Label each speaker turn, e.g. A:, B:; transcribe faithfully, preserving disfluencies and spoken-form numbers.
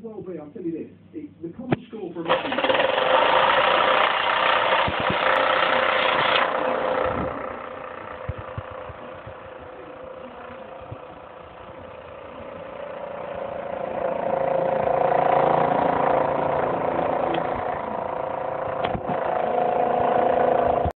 A: well be, I'll tell you this, it, the common score for a